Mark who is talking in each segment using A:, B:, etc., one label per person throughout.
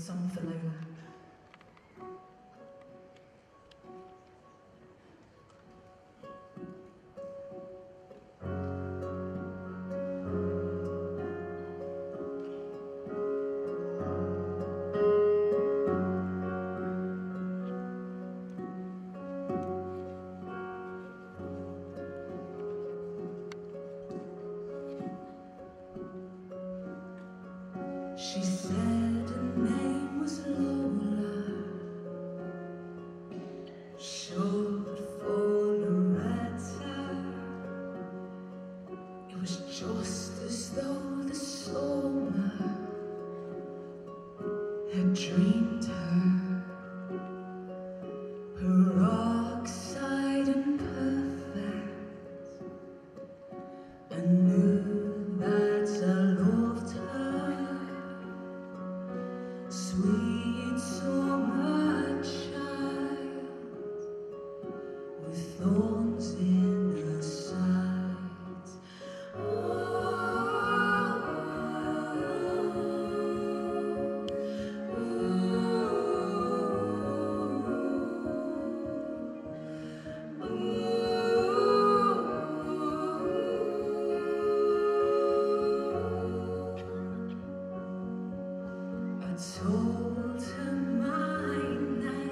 A: song for Lola.
B: She said her name was Lola, short for Loretta. It was just as though the summer had dreamed her oxide and perfect, and knew that I loved her. Sweet summer child, with thorns in her sides. I told her my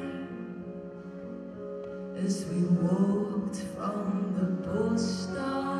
B: name as we walked from the bus stop.